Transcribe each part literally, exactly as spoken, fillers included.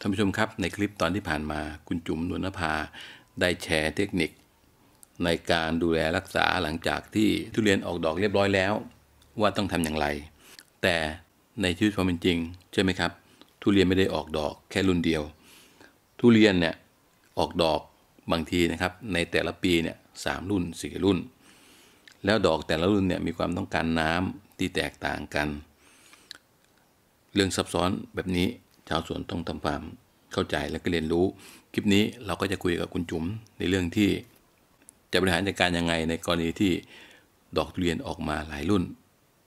ท่านผู้ชมครับในคลิปตอนที่ผ่านมาคุณจุ๋ม นวลนภาได้แชร์เทคนิคในการดูแลรักษาหลังจากที่ทุเรียนออกดอกเรียบร้อยแล้วว่าต้องทำอย่างไรแต่ในชีวิตความเป็นจริงใช่ไหมครับทุเรียนไม่ได้ออกดอกแค่รุ่นเดียวทุเรียนเนี่ยออกดอกบางทีนะครับในแต่ละปีเนี่ยสามรุ่นสี่รุ่นแล้วดอกแต่ละรุ่นเนี่ยมีความต้องการน้ำที่แตกต่างกันเรื่องซับซ้อนแบบนี้ชาวสวนต้องทำความเข้าใจและก็เรียนรู้คลิปนี้เราก็จะคุยกับคุณจุ๋มในเรื่องที่จะบริหารจัดการยังไงในกรณีที่ดอกทุเรียนออกมาหลายรุ่น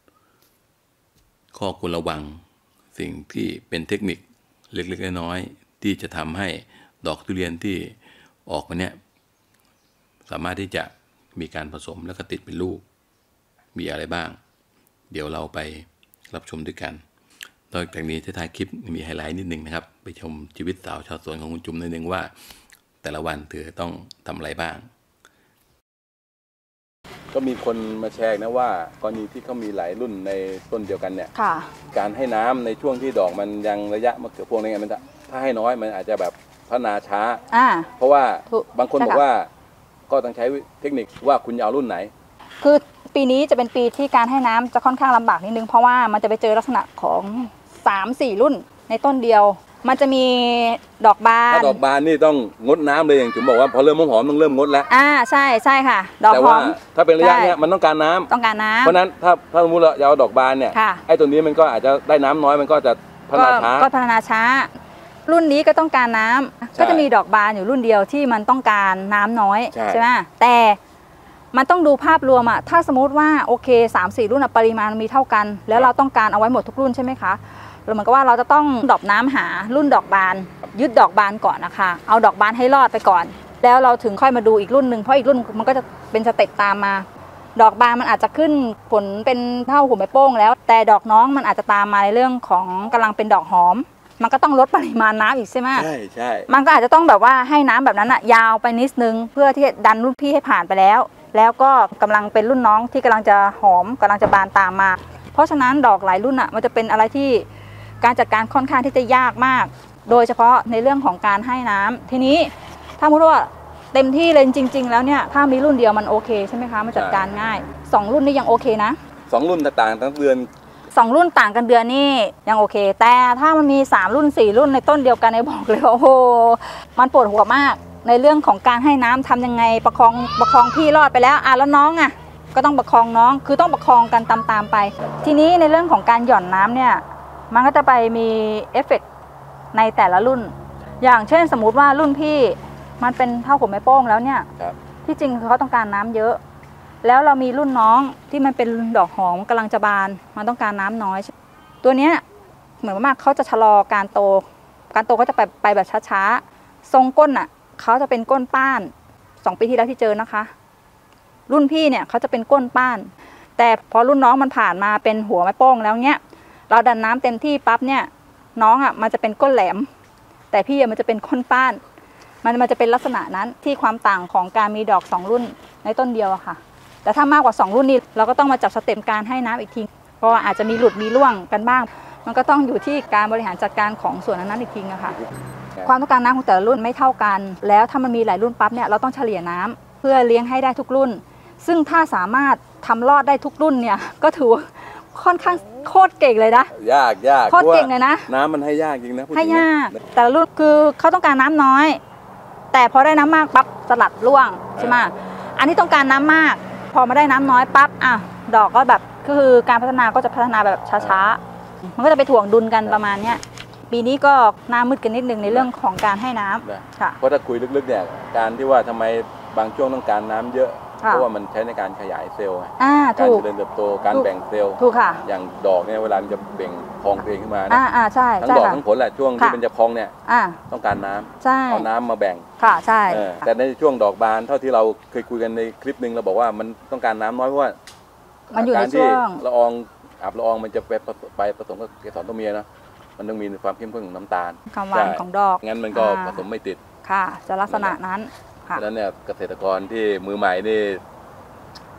ข้อควรระวังสิ่งที่เป็นเทคนิคเล็กๆน้อยๆที่จะทำให้ดอกทุเรียนที่ออกมาเนี่ยสามารถที่จะมีการผสมแล้วก็ติดเป็นลูกมีอะไรบ้างเดี๋ยวเราไปรับชมด้วยกันนอกจากนี้ท้ายคลิปมีไฮไลท์นิดนึงนะครับไปชมชีวิตสาวชาวสวนของคุณจุ๋มนิดนึงว่าแต่ละวันเธอต้องทำอะไรบ้างก็มีคนมาแชร์นะว่ากรณีที่เขามีหลายรุ่นในต้นเดียวกันเนี่ยการให้น้ำในช่วงที่ดอกมันยังระยะมะเขือพวงอะไรเงี้ยมันจะถ้าให้น้อยมันอาจจะแบบพัฒนาช้าเพราะว่าบางคนบอกว่าก็ต้องใช้เทคนิคว่าคุณจะเอารุ่นไหนคือปีนี้จะเป็นปีที่การให้น้ำจะค่อนข้างลำบากนิดนึงเพราะว่ามันจะไปเจอลักษณะของ สามสี่ รุ่นในต้นเดียวมันจะมีดอกบานถ้าดอกบานนี่ต้องงดน้ำเลยอย่างจุ๋มบอกว่าพอเริ่มหอมต้องเริ่มงดแล้วอ่าใช่ใช่ค่ะดอกหอมถ้าเป็นระยะเนี้ยมันต้องการน้ำต้องการน้ำเพราะนั้นถ้าถ้าสมมติเราเอาดอกบานเนี่ยไอ้ตัวนี้มันก็อาจจะได้น้ำน้อยมันก็จะพัฒนาช้าก็พัฒนาช้ารุ่นนี้ก็ต้องการน้ำก็จะมีดอกบานอยู่รุ่นเดียวที่มันต้องการน้ำน้อยใช่ไหมแต่มันต้องดูภาพรวมอะถ้าสมมติว่าโอเค สามสี่ รุ่นปริมาณมีเท่ากันแล้วเราต้องการเอาไว้หมดทุกรุ่นใช่ไหมคะเราเหมือนกับว่าเราจะต้องดรอปน้ำหารุ่นดอกบานยึดดอกบานก่อนนะคะเอาดอกบานให้รอดไปก่อนแล้วเราถึงค่อยมาดูอีกรุ่นหนึ่งเพราะอีกรุ่นมันก็จะเป็นสเต็ปตามมาดอกบานมันอาจจะขึ้นผลเป็นเท่าหัวแม่โป้งแล้วแต่ดอกน้องมันอาจจะตามมาในเรื่องของกำลังเป็นดอกหอมมันก็ต้องลดปริมาณน้ำอีกใช่ไหมใช่ใช่มันก็อาจจะต้องแบบว่าให้น้ำแบบนั้นอะยาวไปนิดนึงเพื่อที่ดันรุ่นพี่ให้ผ่านไปแล้วแล้วก็กำลังเป็นรุ่นน้องที่กำลังจะหอมกำลังจะบานตามมาเพราะฉะนั้นดอกหลายรุ่นอะมันจะเป็นอะไรที่การจัดการค่อนข้างที่จะยากมากโดยเฉพาะในเรื่องของการให้น้ำทีนี้ถ้าพูดว่าเต็มที่เลยจริงๆแล้วเนี่ยถ้ามีรุ่นเดียวมันโอเคใช่ไหมคะมันจัดการง่ายสองรุ่นนี้ยังโอเคนะสองรุ่นต่างทั้งเดือนสองรุ่นต่างกันเดือนนี่ยังโอเคแต่ถ้ามันมีสามรุ่นสี่รุ่นในต้นเดียวกันในบอกเลยโอ้โหมันปวดหัวมากในเรื่องของการให้น้ำทำยังไงประคองประคองพี่รอดไปแล้วอ่ะแล้วน้องอ่ะก็ต้องประคองน้องคือต้องประคองกันตามๆไปทีนี้ในเรื่องของการหย่อนน้ำเนี่ยมันก็จะไปมีเอฟเฟกต์ในแต่ละรุ่นอย่างเช่นสมมุติว่ารุ่นพี่มันเป็นเท่าหัวแม่โป้งแล้วเนี่ยที่จริงเขาต้องการน้ำเยอะแล้วเรามีรุ่นน้องที่มันเป็นดอกหอมกำลังจะบานมันต้องการน้ำน้อยตัวเนี้ยเหมือนว่าเขาจะชะลอการโตการโตก็จะไปไปแบบช้าๆทรงก้นอ่ะเขาจะเป็นก้นป้านสองปีที่แล้วที่เจอนะคะรุ่นพี่เนี่ยเขาจะเป็นก้นป้านแต่พอรุ่นน้องมันผ่านมาเป็นหัวแม่โป้งแล้วเนี้ยเราดันน้ำเต็มที่ปั๊บเนี่ยน้องอ่ะมันจะเป็นก้นแหลมแต่พี่มันจะเป็นก้นป้านมันมันจะเป็นลักษณะนั้นที่ความต่างของการมีดอกสองรุ่นในต้นเดียวอะค่ะแต่ถ้ามากกว่าสองรุ่นนี้เราก็ต้องมาจับสเต็ปการให้น้ำอีกทีเพราะว่าอาจจะมีหลุดมีร่วงกันบ้างมันก็ต้องอยู่ที่การบริหารจัดการของส่วนนั้นอีกทีอะค่ะความต้องการน้ำของแต่ละรุ่นไม่เท่ากันแล้วถ้ามันมีหลายรุ่นปั๊บเนี่ยเราต้องเฉลี่ยน้ำเพื่อเลี้ยงให้ได้ทุกรุ่นซึ่งถ้าสามารถทำรอดได้ทุกรุ่นเนี่ยก็ถือค่อนข้างโคตรเก่งเลยนะยากยากโคตรเก่งเลยนะน้ำมันให้ยากจริงนะให้ยากแต่ละรุ่นคือเขาต้องการน้ำน้อยแต่พอได้น้ำมากปั๊บสลัดร่วงใช่ไหมอันที่ต้องการน้ำมากพอมาได้น้ำน้อยปั๊บอ่ะดอกก็แบบก็คือการพัฒนาก็จะพัฒนาแบบช้าๆมันก็จะไปถ่วงดุลกันประมาณเนี้ยปีนี้ก็หน้ามืดกันนิดนึงในเรื่องของการให้น้ำค่ะเพราะถ้าคุยลึกๆเนี่ยการที่ว่าทำไมบางช่วงต้องการน้ำเยอะเพราะว่ามันใช้ในการขยายเซลล์การเจริญเติบโตการแบ่งเซลล์ถูกค่ะอย่างดอกเนี่ยเวลามันจะเบ่งพองตัวเองขึ้นมาอ่าอ่าใช่ทั้งดอกทั้งผลแหละช่วงที่มันจะพองเนี่ยต้องการน้ำเอาน้ำมาแบ่งค่ะใช่แต่ในช่วงดอกบานเท่าที่เราเคยคุยกันในคลิปหนึ่งเราบอกว่ามันต้องการน้ำน้อยเพราะว่าการที่ละอองอับละอองมันจะไปไปผสมกับเกสรตัวเมียนะมันต้องมีความเข้มข้นของน้ำตาลความหวานของดอกงั้นมันก็ผสมไม่ติดค่ะจะลักษณะนั้นค่ะดังนั้นเนี่ยเกษตรกรที่มือใหม่นี่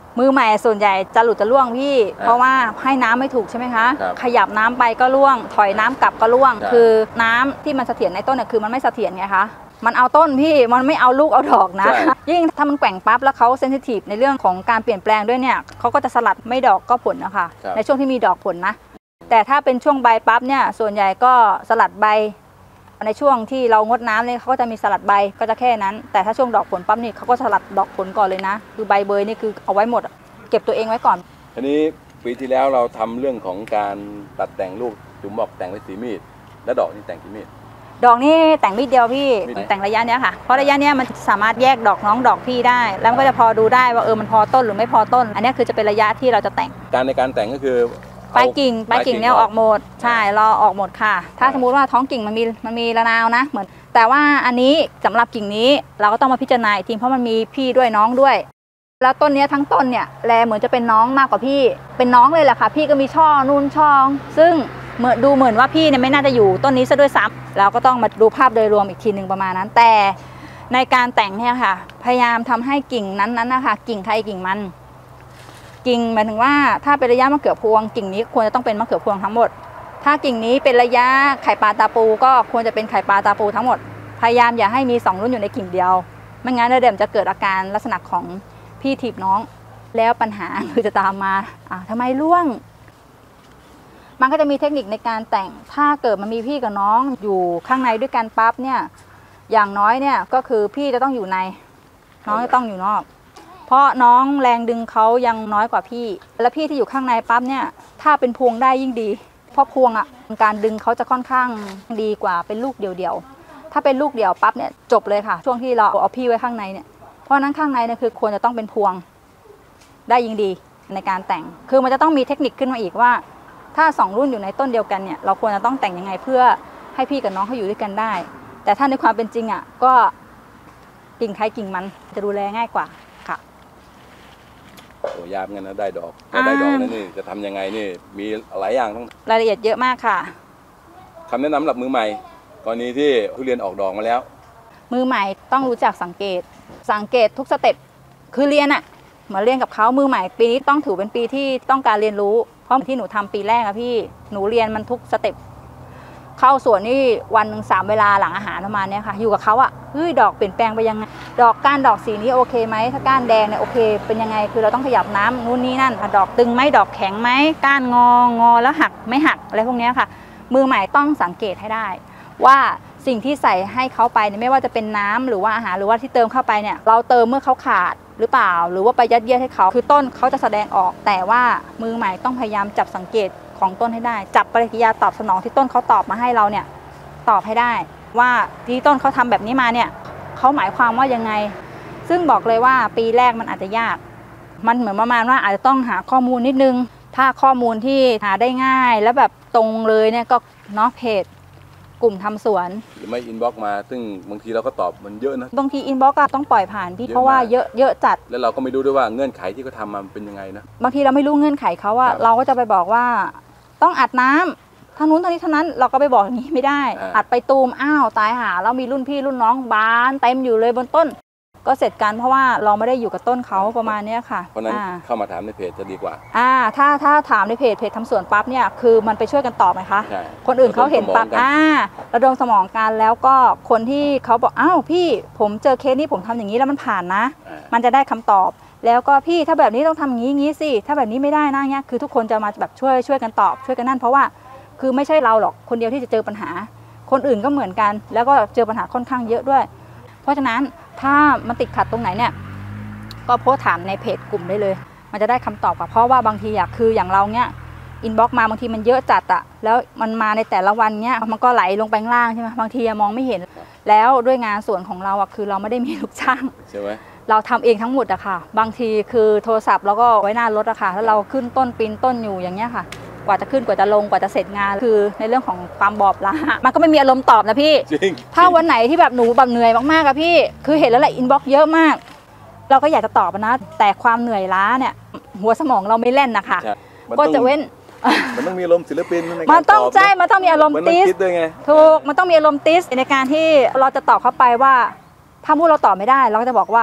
มือใหม่ส่วนใหญ่จะหลุดจะล่วงพี่เพราะว่าให้น้ำไม่ถูกใช่ไหมคะขยับน้ำไปก็ล่วงถอยน้ำกลับก็ล่วงคือน้ำที่มันเสถียรในต้นเนี่ยคือมันไม่เสถียรไงคะมันเอาต้นพี่มันไม่เอาลูกเอาดอกนะยิ่งถ้ามันแกว่งปั๊บแล้วเขาเซนซิทีฟในเรื่องของการเปลี่ยนแปลงด้วยเนี่ยเขาก็จะสลัดไม่ดอกก็ผลนะคะในช่วงที่มีดอกผลนะแต่ถ้าเป็นช่วงใบปั๊บเนี่ยส่วนใหญ่ก็สลัดใบในช่วงที่เรางดน้ำเนี่ยเขาก็จะมีสลัดใบก็จะแค่นั้นแต่ถ้าช่วงดอกผลปั๊บนี่เขาก็สลัดดอกผลก่อนเลยนะคือใบเบยนี่คือเอาไว้หมดเก็บตัวเองไว้ก่อนทีนี้ปีที่แล้วเราทำเรื่องของการตัดแต่งลูกจุ๋มบอกแต่งไว้สีมีดแล้วดอกนี่แต่งกี่มีดดอกนี่แต่งมีดเดียวพี่แต่งระยะเนี้ยค่ะเพราะระยะเนี้ยมันสามารถแยกดอกน้องดอกพี่ได้แล้วมันก็จะพอดูได้ว่าเออมันพอต้นหรือไม่พอต้นอันนี้คือจะเป็นระยะที่เราจะแต่งการในการแต่งก็คือปลายกิ่งปลายกิ่งเนี่ยออกหมดใช่รอออกหมดค่ะถ้าสมมุติว่าท้องกิ่งมันมีมันมีระนาวนะเหมือนแต่ว่าอันนี้สำหรับกิ่งนี้เราก็ต้องมาพิจารณาอีกทีเพราะมันมีพี่ด้วยน้องด้วยแล้วต้นนี้ทั้งต้นเนี่ยแลเหมือนจะเป็นน้องมากกว่าพี่เป็นน้องเลยแหละค่ะพี่ก็มีช่อนู่นช่อซึ่งเหมือนดูเหมือนว่าพี่เนี่ยไม่น่าจะอยู่ต้นนี้ซะด้วยซ้ำเราก็ต้องมาดูภาพโดยรวมอีกทีหนึ่งประมาณนั้นแต่ในการแต่งเนี่ยค่ะพยายามทำให้กิ่งนั้นๆนะคะกิ่งใครกิ่งมันกิ่งหมายถึงว่าถ้าเป็นระยะมะเขือพวงกิ่งนี้ควรจะต้องเป็นมะเขือพวงทั้งหมดถ้ากิ่งนี้เป็นระยะไข่ปลาตาปูก็ควรจะเป็นไข่ปลาตาปูทั้งหมดพยายามอย่าให้มีสองรุ่นอยู่ในกิ่งเดียวไม่งั้นเดี๋ยวจะเกิดอาการลักษณะของพี่ถีบน้องแล้วปัญหาคือจะตามมาอ่าทำไมร่วงมันก็จะมีเทคนิคในการแต่งถ้าเกิดมันมีพี่กับน้องอยู่ข้างในด้วยกันปั๊บเนี่ยอย่างน้อยเนี่ยก็คือพี่จะต้องอยู่ในน้องจะต้องอยู่นอกเพราะน้องแรงดึงเขายังน้อยกว่าพี่แล้วพี่ที่อยู่ข้างในปั๊บเนี่ยถ้าเป็นพวงได้ยิ่งดีเพราะพวงอ่ะการดึงเขาจะค่อนข้างดีกว่าเป็นลูกเดี่ยวๆถ้าเป็นลูกเดี่ยวปั๊บเนี่ยจบเลยค่ะช่วงที่เราเอาพี่ไว้ข้างในเนี่ยเพราะนั้นข้างในเนี่ยคือควรจะต้องเป็นพวงได้ยิ่งดีในการแต่งคือมันจะต้องมีเทคนิคขึ้นมาอีกว่าถ้าสองรุ่นอยู่ในต้นเดียวกันเนี่ยเราควรจะต้องแต่งยังไงเพื่อให้พี่กับน้องเขาอยู่ด้วยกันได้แต่ถ้าในความเป็นจริงอ่ะก็กิ่งใครกิ่งมันจะดูแลง่ายกว่าค่ะโอ้ยากเงินนะได้ดอกก็ได้ดอกนั่นนี่จะทำยังไงนี่มีหลายอย่างต้องรายละเอียดเยอะมากค่ะคำแนะนำสำหรับมือใหม่กรณีที่ทุเรียนออกดอกมาแล้วมือใหม่ต้องรู้จักสังเกตสังเกตทุกสเต็ปคือเรียนอะเหมือนเรียนกับเขามือใหม่ปีนี้ต้องถือเป็นปีที่ต้องการเรียนรู้เพราะที่หนูทำปีแรกอะพี่หนูเรียนมันทุกสเต็ปเข้าสวนนี่วันหนึ่งสามเวลาหลังอาหารประมาณนี้ค่ะอยู่กับเขาอะเฮ้ยดอกเปลี่ยนแปลงไปยังไงดอกก้านดอกสีนี้โอเคไหมถ้าก้านแดงเนี่ยโอเคเป็นยังไงคือเราต้องขยับน้ำนู่นนี่นั่นดอกตึงไหมดอกแข็งไหมก้านงองอแล้วหักไม่หักอะไรพวกนี้ค่ะมือใหม่ต้องสังเกตให้ได้ว่าสิ่งที่ใส่ให้เขาไปเนี่ยไม่ว่าจะเป็นน้ำหรือว่าอาหารหรือว่าที่เติมเข้าไปเนี่ยเราเติมเมื่อเขาขาดหรือเปล่าหรือว่าไปยัดเยียดให้เขาคือต้นเขาจะแสดงออกแต่ว่ามือใหม่ต้องพยายามจับสังเกตของต้นให้ได้จับปฏิกิริยาตอบสนองที่ต้นเขาตอบมาให้เราเนี่ยตอบให้ได้ว่าที่ต้นเขาทำแบบนี้มาเนี่ยเขาหมายความว่ายังไงซึ่งบอกเลยว่าปีแรกมันอาจจะยากมันเหมือนประมาณว่าอาจจะต้องหาข้อมูลนิดนึงถ้าข้อมูลที่หาได้ง่ายแล้วแบบตรงเลยเนี่ยก็เนาะเพจกลุ่มทำสวนหรือไม่อินบ็อกซ์มาซึ่งบางทีเราก็ตอบมันเยอะนะบางทีอินบ็อกซ์ก็ต้องปล่อยผ่านพี่เพราะว่าเยอะเยอะจัดแล้วเราก็ไม่รู้ด้วยว่าเงื่อนไขที่เขาทำมาเป็นยังไงนะบางทีเราไม่รู้เงื่อนไขเขาว่าเราก็จะไปบอกว่าต้องอัดน้ำทางนู้นทางนี้ทางนั้นเราก็ไปบอกอย่างนี้ไม่ได้อัดไปตูมอ้าวตายหาแล้วมีรุ่นพี่รุ่นน้องบานเต็มอยู่เลยบนต้นก็เสร็จกันเพราะว่าเราไม่ได้อยู่กับต้นเขาประมาณนี้ค่ะเพราะนั้นเข้ามาถามในเพจจะดีกว่าอ่าถ้าถ้าถามในเพจเพจทำสวนปั๊บเนี่ยคือมันไปช่วยกันตอบไหมคะคนอื่นเขาเห็นปั๊บอ่าระดมสมองกันแล้วก็คนที่เขาบอกอ้าวพี่ผมเจอเคสนี้ผมทำอย่างนี้แล้วมันผ่านนะมันจะได้คำตอบแล้วก็พี่ถ้าแบบนี้ต้องทำอย่างนี้อย่างนี้สิถ้าแบบนี้ไม่ได้นะเงี้ยคือทุกคนจะมาแบบช่วยช่วยกันตอบช่วยกันนั่นเพราะว่าคือไม่ใช่เราหรอกคนเดียวที่จะเจอปัญหาคนอื่นก็เหมือนกันแล้วก็เจอปัญหาค่อนข้างเยอะด้วยเพราะฉะนั้นถ้ามันติดขัดตรงไหนเนี่ยก็โพสถามในเพจกลุ่มได้เลยมันจะได้คำตอบเพราะว่าบางทีอะคืออย่างเราเนี้ยอินบ็อกซ์มาบางทีมันเยอะจัดอะแล้วมันมาในแต่ละวันเนี้ยมันก็ไหลลงไปข้างล่างใช่ไหมบางทีมองไม่เห็นแล้วด้วยงานส่วนของเราอะคือเราไม่ได้มีลูกจ้างใช่ไหมเราทำเองทั้งหมดอะค่ะบางทีคือโทรศัพท์เราก็ไว้หน้ารถอะค่ะแล้วเราขึ้นต้นปีนต้นอยู่อย่างเงี้ยค่ะกว่าจะขึ้นกว่าจะลงกว่าจะเสร็จงานคือในเรื่องของความบอบล้ามันก็ไม่มีอารมณ์ตอบนะพี่ถ้าวันไหนที่แบบหนูแบบเหนื่อยมากๆอะพี่คือเห็นแล้วแหละอินบ็อกซ์เยอะมากเราก็อยากจะตอบนะแต่ความเหนื่อยล้าเนี่ยหัวสมองเราไม่เล่นนะคะก็จะเว้นมันต้องมีอารมณ์ศิลปินมันต้องใช่มันต้องมีอารมณ์ติสถูกมันต้องมีอารมณ์ติสในการที่เราจะตอบเข้าไปว่าถ้าพูดเราตอบไม่ได้เราก็จะบอกว่า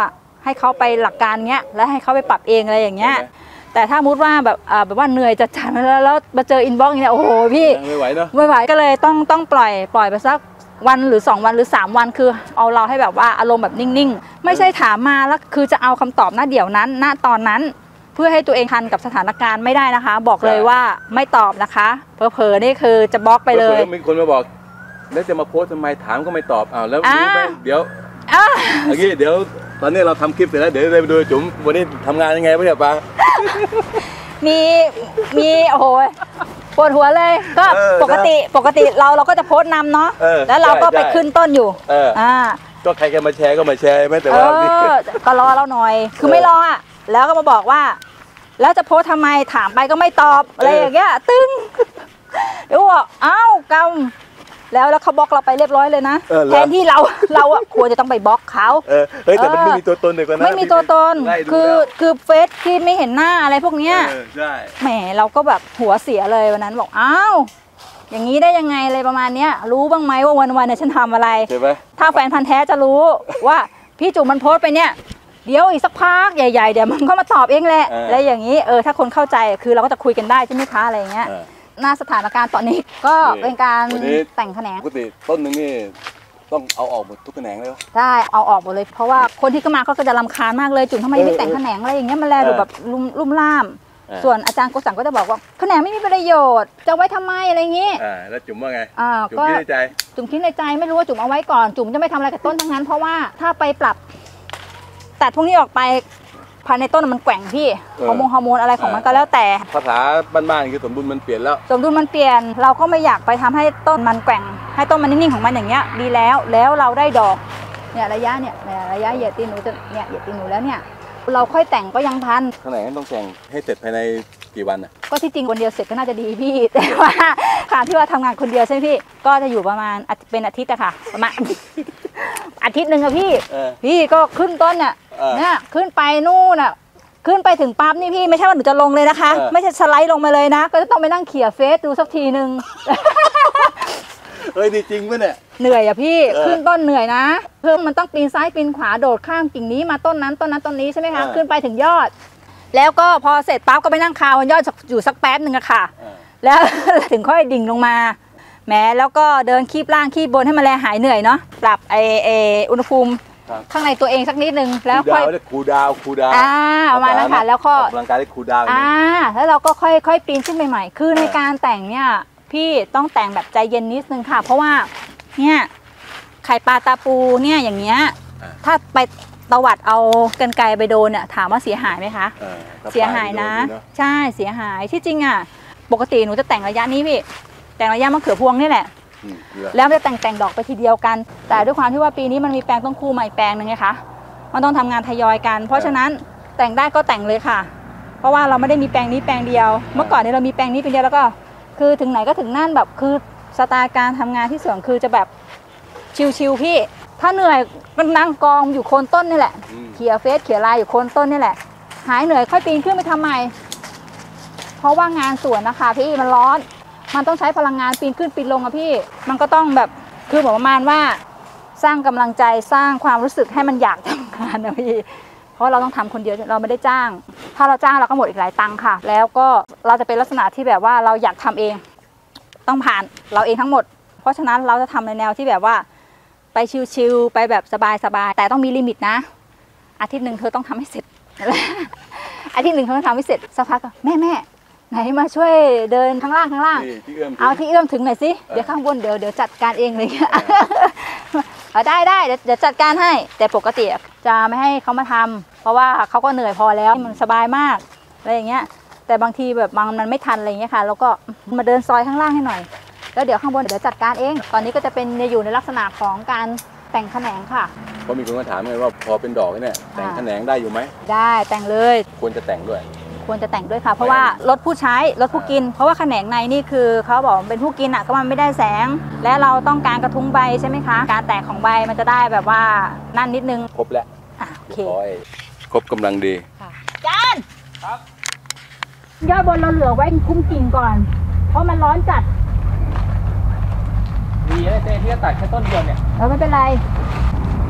ให้เขาไปหลักการเงี้ยแล้วให้เขาไปปรับเองอะไรอย่างเงี้ยแต่ถ้ามุดว่าแบบอ่าแบบว่าเหนื่อยจัดๆแล้วแล้วมาเจออินบ็อกซ์เนี่ยโอ้โหพี่ไม่ไหวเนาะไม่ไหวก็เลยต้องต้องปล่อยปล่อยไปสักวันหรือสองวันหรือสามวันคือเอาเราให้แบบว่าอารมณ์แบบนิ่งๆไม่ใช่ถามมาแล้วคือจะเอาคำตอบณเดี๋ยวนั้นณตอนนั้นเพื่อให้ตัวเองทันกับสถานการณ์ไม่ได้นะคะบอกเลยว่าไม่ตอบนะคะเผลอๆนี่คือจะบล็อกไปเลยมีคนมาบอกแล้วจะมาโพสทำไมถามก็ไม่ตอบอ้าวแล้วรู้ไหมเดี๋ยวเมื่อกี้เดี๋ยวตอนนี้เราทำคลิปเสร็จแล้วเดี๋ยวเราไปดูจุ๋มวันนี้ทำงานยังไงบ้างเนี่ยป้ามีมีโอ้โหปวดหัวเลยก็ปกติปกติเราเราก็จะโพสต์นำเนาะแล้วเราก็ไปขึ้นต้นอยู่อ่าก็ใครจะมาแชร์ก็มาแชร์ไม่แต่ว่าก็รอเราหน่อยคือไม่รออ่ะแล้วก็มาบอกว่าแล้วจะโพสทำไมถามไปก็ไม่ตอบอะไรอย่างเงี้ยตึ้งเดี๋ยวบอกอ้าวกำแล้วแล้วเขาบล็อกเราไปเรียบร้อยเลยนะแทนที่เราเราอ่ะควรจะต้องไปบล็อกเขาเฮ้ยแต่มันไม่มีตัวตนเลยนะไม่มีตัวตนคือคือเฟซที่ไม่เห็นหน้าอะไรพวกเนี้ยใช่แหมเราก็แบบหัวเสียเลยวันนั้นบอกอ้าวอย่างนี้ได้ยังไงอะไรประมาณเนี้ยรู้บ้างไหมว่าวันวันเนี่ยฉันทำอะไรใช่ไหมถ้าแฟนพันธ์แท้จะรู้ว่าพี่จุ๋มมันโพสต์ไปเนี่ยเดี๋ยวอีกสักพักใหญ่ๆเดี๋ยวมันก็มาตอบเองแหละแล้วอย่างนี้เออถ้าคนเข้าใจคือเราก็จะคุยกันได้ใช่ไหมคะอะไรอย่างเงี้ยหน้าสถานการณ์ตอนนี้ก็เป็นการแต่งแขนงปกติต้นหนึ่งนี่ต้องเอาออกหมดทุกแขนงเลยใช่เอาออกหมดเลยเพราะว่าคนที่เข้ามาเขาก็จะรำคาญมากเลยจุ๋มทำไมไม่แต่งแขนงอะไรอย่างเงี้ยมันแลดูแบบลุ่มลุ่มล่ามส่วนอาจารย์โกสังก็จะบอกว่าแขนงไม่มีประโยชน์จะไว้ทำไมอะไรอย่างงี้อ่าแล้วจุ๋มว่าไงอ่าจุ๋มคิดในใจจุ๋มคิดในใจไม่รู้ว่าจุ๋มเอาไว้ก่อนจุ๋มจะไม่ทำอะไรกับต้นทั้งนั้นเพราะว่าถ้าไปปรับตัดพวกนี้ออกไปภายในต้นมันแกว่งพี่ฮอร์โมนฮอร์โมนอะไรของมันก็แล้วแต่ภาษาบ้านๆคือสมดุลมันเปลี่ยนแล้วสมดุลมันเปลี่ยนเราก็ไม่อยากไปทำให้ต้นมันแกว่งให้ต้นมันนิ่งๆของมันอย่างเงี้ยดีแล้วแล้วเราได้ดอกเนี่ยระยะเนี่ยระยะเหยียดตีนหนูจะเนี่ยเหยียดตีนหนูแล้วเนี่ยเราค่อยแต่งก็ยังทันแขนงต้องแต่งให้เสร็จภายในกี่วันอ่ะก็ที่จริงวันเดียวเสร็จก็น่าจะดีพี่แต่ว่าการที่ว่าทำงานคนเดียวใช่ไหมพี่ก็จะอยู่ประมาณเป็นอาทิตย์อะค่ะประมาณอาทิตย์หนึ่งอะพี่พี่ก็ขึ้นต้นเนี่ยเนี่ยขึ้นไปนู่นอะขึ้นไปถึงปั๊บนี่พี่ไม่ใช่ว่าหนูจะลงเลยนะคะไม่ใช่สไลด์ลงมาเลยนะก็จะต้องไปนั่งเขี่ยเฟซดูสักทีนึงเฮ้ยดีจริงป่ะเนี่ยเหนื่อยอะพี่ขึ้นต้นเหนื่อยนะเพิ่มมันต้องปีนซ้ายปีนขวาโดดข้ามกิ่งนี้มาต้นนั้นต้นนั้นต้นนี้ใช่ไหมคะขึ้นไปถึงยอดแล้วก็พอเสร็จปั๊บก็ไปนั่งคาบนยอดอยู่สักแป๊บหนึ่งอะค่ะแล้วถึงค่อยดิ่งลงมาแม้แล้วก็เดินคีบล่างคีบบนให้มันแลหายเหนื่อยเนาะปรับไอเออุณหภูมิข้างในตัวเองสักนิดนึงแล้วค่อยคูดาวคูดาวอ่าประมาณนั้นค่ะแล้วก็ร่างกายได้คูดาวอ่าแล้วเราก็ค่อยค่อยปีนขึ้นใหม่ๆคือในการแต่งเนี่ยพี่ต้องแต่งแบบใจเย็นนิดนึงค่ะเพราะว่าเนี่ยไข่ปลาตาปูเนี่ยอย่างเงี้ยถ้าไปตวัดเอากรรไกรไปโดนเนี่ยถามว่าเสียหายไหมคะเสียหายนะใช่เสียหายที่จริงอ่ะปกติหนูจะแต่งระยะนี้พี่แต่งระยะมะเขือพวงนี่แหละแล้วจะแต่งแต่งดอกไปทีเดียวกันแต่ด้วยความที่ว่าปีนี้มันมีแปลงต้นคู่ใหม่แปลงหนึ่งไงคะมันต้องทำงานทยอยกันเพราะฉะนั้นแต่งได้ก็แต่งเลยค่ะเพราะว่าเราไม่ได้มีแปลงนี้แปลงเดียวเมื่อก่อนนี้เรามีแปลงนี้เป็นเดียวแล้วก็คือถึงไหนก็ถึงนั่นแบบคือสไตล์การทำงานที่สวนคือจะแบบชิวๆพี่ถ้าเหนื่อยมันนั่งกองอยู่โคนต้นนี่แหละเขี่ยเฟซเขี่ยลายอยู่โคนต้นนี่แหละหายเหนื่อยค่อยปีนขึ้นไปทำใหม่เพราะว่างานสวนนะคะพี่มันร้อนมันต้องใช้พลังงานปีนขึ้นปีนลงอะพี่มันก็ต้องแบบคือแบบประมาณว่าสร้างกำลังใจสร้างความรู้สึกให้มันอยากทำงานนะพี่เพราะเราต้องทำคนเดียวเราไม่ได้จ้างถ้าเราจ้างเราก็หมดอีกหลายตังค์ค่ะแล้วก็เราจะเป็นลักษณะที่แบบว่าเราอยากทำเองต้องผ่านเราเองทั้งหมดเพราะฉะนั้นเราจะทำในแนวที่แบบว่าไปชิวๆไปแบบสบายๆแต่ต้องมีลิมิตนะอาทิตย์หนึ่งเธอต้องทำให้เสร็จอาทิตย์หนึ่งเธอต้องทำให้เสร็จสักพักแม่แม่ไหนมาช่วยเดินข้างล่างข้างล่างเอาที่เอื้อมถึงหน่อยสิเดี๋ยวข้างบนเดี๋ยวเดี๋ยวจัดการเองเลยได้ได้เดี๋ยวจัดการให้แต่ปกติจะไม่ให้เขามาทำเพราะว่าเขาก็เหนื่อยพอแล้วมันสบายมากอะไรอย่างเงี้ยแต่บางทีแบบบางมันไม่ทันอะไรอย่างเงี้ยค่ะแล้วก็มาเดินซอยข้างล่างให้หน่อยแล้วเดี๋ยวข้างบนเดี๋ยวจัดการเองตอนนี้ก็จะเป็นอยู่ในลักษณะของการแต่งแขนงค่ะก็มีคนมาถามเลยว่าพอเป็นดอกเนี่ยแต่งแขนงได้อยู่ไหมได้แต่งเลยควรจะแต่งด้วยควรจะแต่งด้วยค่ะเพราะว่าลดผู้ใช้ลดผู้กินเพราะว่าแขนงในนี่คือเขาบอกเป็นผู้กินอ่ะก็มันไม่ได้แสงและเราต้องการกระทุ้งใบใช่ไหมคะการแตกของใบมันจะได้แบบว่านั่นนิดนึงครบแล้วโอเคครบกำลังดีจานครับยอดบนเราเหลือไว้คุ้มกิ่งก่อนเพราะมันร้อนจัดดีนะเต้ที่จะตัดแค่ต้นเดียวเนี่ยเออไม่เป็นไร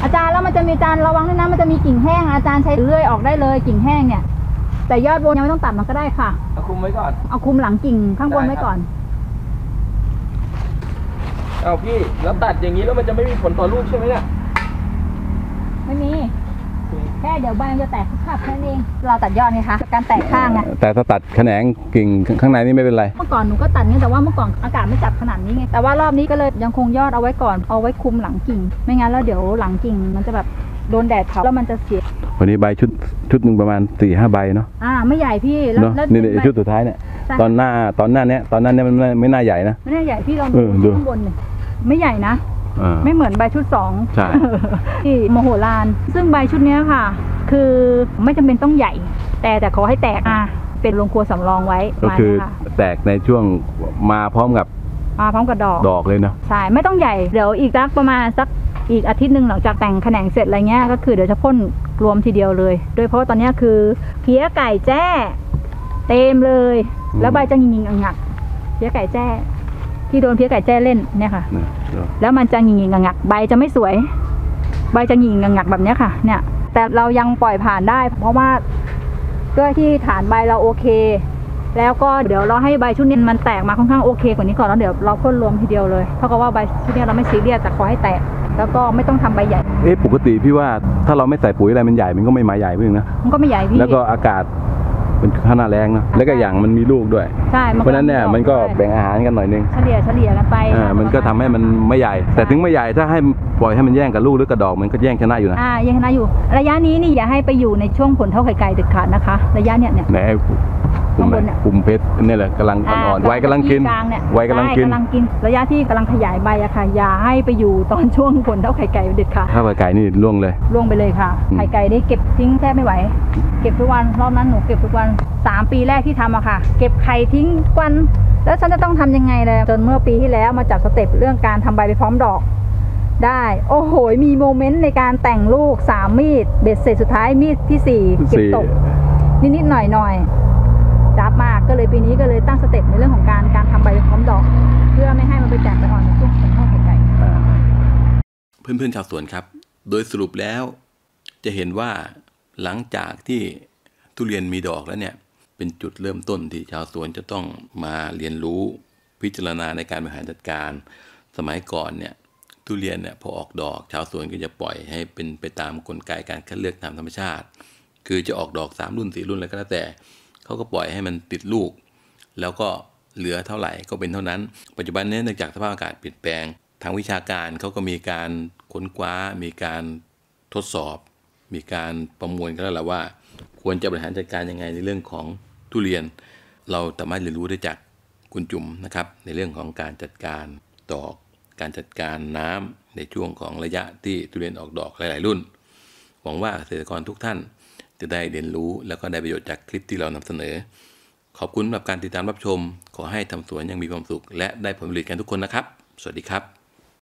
อาจารย์แล้วมันจะมีอาจารย์ระวังด้วยนะมันจะมีกิ่งแห้งอาจารย์ใช้เลื่อยออกได้เลยกิ่งแห้งเนี่ยแต่ยอดบนยังไม่ต้องตัดมันก็ได้ค่ะเอาคุมไว้ก่อนเอาคุมหลังกิ่งข้างบนไว้ก่อนเอาพี่แล้วตัดอย่างนี้แล้วมันจะไม่มีผลต่อลูกใช่ไหมเนี่ยไม่มีแค่เดี๋ยวใบมันจะแตกขาดแค่นั้นเองเราตัดยอดไงคะการแตกข้างไงแต่ถ้าตัดแขนงกิ่งข้างในนี่ไม่เป็นไรเมื่อก่อนหนูก็ตัดนี่แต่ว่าเมื่อก่อนอากาศไม่จัดขนาดนี้ไงแต่ว่ารอบนี้ก็เลยยังคงยอดเอาไว้ก่อนเอาไว้คุมหลังกิ่งไม่งั้นแล้วเดี๋ยวหลังกิ่งมันจะแบบโดนแดดเผาแล้วมันจะเสียวันนี้ใบชุดชุดหนึ่งประมาณสี่ห้าใบเนาะอ่าไม่ใหญ่พี่แล้วนี่ชุดสุดท้ายเนี่ยตอนหน้าตอนหน้าเนี้ยตอนนั้นเนี้ยมันไม่น่าใหญ่นะไม่น่าใหญ่พี่ลองดูข้างบนเนี่ยไม่ใหญ่นะไม่เหมือนใบชุดสองใช่ที่โมโหลานซึ่งใบชุดนี้ค่ะคือไม่จำเป็นต้องใหญ่แต่แต่ขอให้แตกอ่ะเป็นโรงครัวสำรองไว้ก็คือแตกในช่วงมาพร้อมกับมาพร้อมกับดอกดอกเลยนะใช่ไม่ต้องใหญ่เดี๋ยวอีกสักประมาณสักอีกอาทิตย์หนึ่งหลังจากแต่งแขนงเสร็จอะไรเงี้ยก็คือเดี๋ยวจะพ่นรวมทีเดียวเลยโดยเพราะตอนนี้คือเพี้ยไก่แจ้เต็มเลยแล้วใบจะงิงๆงักเพี้ยไก่แจ้ที่โดนเพี้ยไก่แจ้เล่นเนี่ยค่ะแล้วมันจะงิงๆงักใบจะไม่สวยใบจะงิงๆงักแบบนี้ค่ะเนี่ยแต่เรายังปล่อยผ่านได้เพราะว่าด้วยที่ฐานใบเราโอเคแล้วก็เดี๋ยวเราให้ใบชุดนี้มันแตกมาค่อนข้างโอเคกว่านี้ก่อนแล้วเดี๋ยวเราพ่นรวมทีเดียวเลยเท่ากับว่าใบชุดนี้เราไม่ซีเรียสแต่ขอให้แตกแล้วก็ไม่ต้องทำใบใหญ่เอ๊ะปกติพี่ว่าถ้าเราไม่ใส่ปุ๋ยอะไรมันใหญ่มันก็ไม่มาใหญ่พี่นะมันก็ไม่ใหญ่พี่แล้วก็อากาศมันขนาดแรงนะแล้วก็อย่างมันมีลูกด้วยใช่เพราะนั้นเนี่ยมันก็แบ่งอาหารกันหน่อยนึงเฉลี่ยเฉลี่ยกันไปอ่ามันก็ทำให้มันไม่ใหญ่แต่ถึงไม่ใหญ่ถ้าให้ปล่อยให้มันแย่งกับลูกหรือกระดอกมันก็แย่งชนะอยู่นะอ่าแย่งชนะอยู่ระยะนี้นี่อย่าให้ไปอยู่ในช่วงผลเท่าไข่ไก่เด็ดขาดนะคะระยะเนี่ยเนี่ยไหนกลุ่มเนี่ยกลุ่มเพชรนี่แหละกำลังอ่อนๆวัยกำลังกินวัยกำลังกินกำลังกินระยะที่กำลังขยายใบอะค่ะอย่าให้ไปอยู่ตอนช่วงผลเท่าไข่ไก่เด็ดขาดถ้าไข่ไก่นี่ล่วงเลยล่วงไปเลยค่ะไข่ไก่ได้เก็บทิ้งแทบไม่ไหวเก็บทุกวันรอบนั้นหนูเก็บทุกวันสามปีแรกที่ทำอะค่ะเก็บไข่ทิ้งวันแล้วฉันจะต้องทำยังไงเลยจนเมื่อปีที่แล้วมาจัดสเต็ปเรื่องการทำใบไปพร้อมดอกได้โอ้โหมีโมเมนต์ในการแต่งลูกสามมีดเบ็ดเสร็จสุดท้ายมีดที่สี่เก็บตกนิดๆหน่อยๆจับมากก็เลยปีนี้ก็เลยตั้งสเต็ปในเรื่องของการการทำใบไปพร้อมดอกเพื่อไม่ให้มันไปแตกไปอ่อนในช่วงผลเท่าไข่ไก่เพื่อนๆชาวสวนครับโดยสรุปแล้วจะเห็นว่าหลังจากที่ทุเรียนมีดอกแล้วเนี่ยเป็นจุดเริ่มต้นที่ชาวสวนจะต้องมาเรียนรู้พิจารณาในการบริหารจัดการสมัยก่อนเนี่ยทุเรียนเนี่ยพอออกดอกชาวสวนก็จะปล่อยให้เป็นไปตามกลไกการคัดเลือกตามธรรมชาติคือจะออกดอกสามรุ่นสี่รุ่นอะไรก็แล้วแต่เขาก็ปล่อยให้มันติดลูกแล้วก็เหลือเท่าไหร่ก็เป็นเท่านั้นปัจจุบันนี้เนื่องจากสภาพอากาศเปลี่ยนแปลงทางวิชาการเขาก็มีการค้นคว้ามีการทดสอบมีการประมวลกันแล้วแหละว่าควรจะบริหารจัดการยังไงในเรื่องของทุเรียนเราสามารถเรียนรู้ได้จากคุณจุ๋มนะครับในเรื่องของการจัดการดอกการจัดการน้ำในช่วงของระยะที่ทุเรียนออกดอกหลายๆรุ่นหวังว่าเกษตรกรทุกท่านจะได้เรียนรู้แล้วก็ได้ประโยชน์จากคลิปที่เรานำเสนอขอบคุณสำหรับการติดตามรับชมขอให้ทำสวนยังมีความสุขและได้ผลผลิตกันทุกคนนะครับสวัสดีครับ